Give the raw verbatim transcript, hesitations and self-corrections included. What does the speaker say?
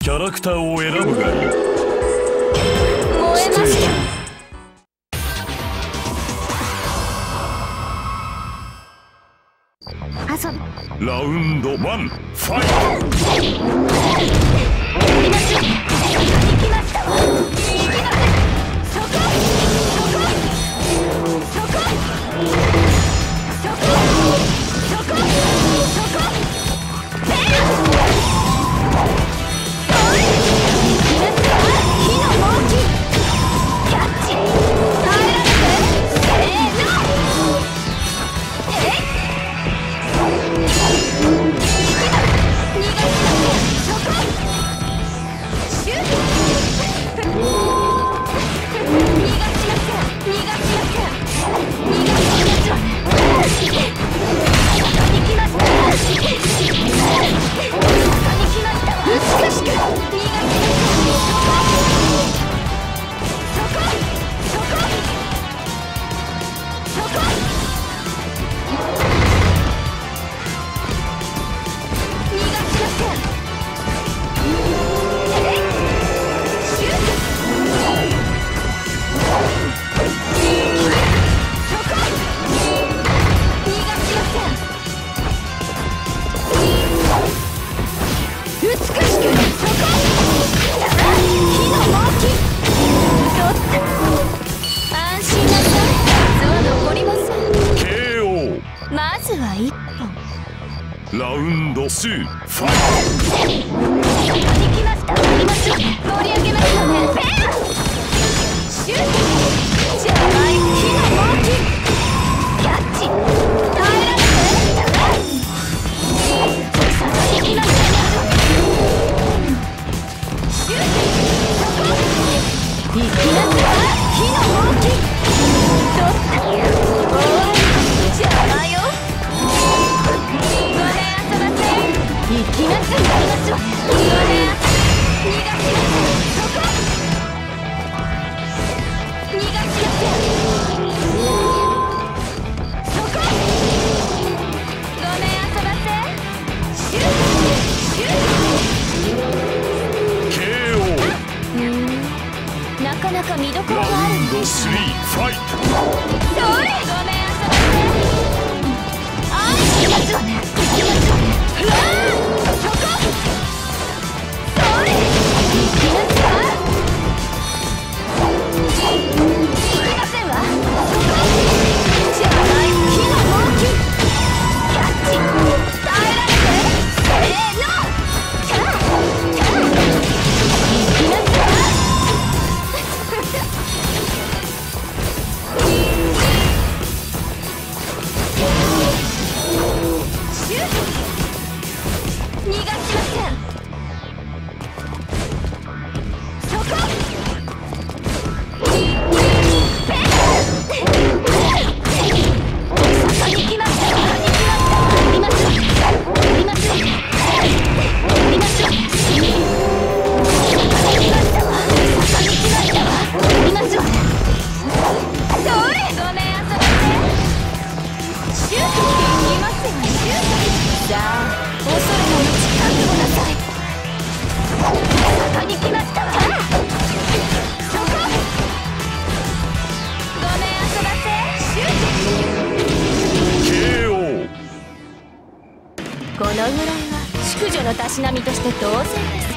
キャラクターを選ぶがいい。 燃えました。 ラウンドワン、ファイト。 行きましたわ。そこそこそこそこそこそこベアおい行きますわ。火の猛気キャッチ耐えられてせーのえいまずは一本。 ラウンドツー、ファイト。 行きました。行きますよね。盛り上げますよね。ペアシュートじゃない火の猛気キャッチ耐えられてさあ行きました。シュートそこ行きますわ。火の猛気どったおい邪魔よ。行きます行きますわ。逃がしません。そこ逃がしません。そこごめん遊ばせシュートシュートケーオー。 うーんなかなか見どころがあるんラウンドスリー、ファイト。 それごめん遊ばせあい行きますわね。行きますわね。うわーそこそれ行きますわ。行きませんわ。そこじゃない火の猛気キャッチ耐えられてせーのキャーキャー行きますわ。シュート逃がしません。そこペッそこに来ました。降ります降ります降ります降ります来ましたわ。そこに来ましたわ。降りますわ。それごめん遊ばせシュート行きますよ。シュートさあ恐れのうち覚悟なさい。そこに来ましたわ。そこごめん遊ばせシュートケーオー。 このぐらいは淑女のたしなみとして当然です。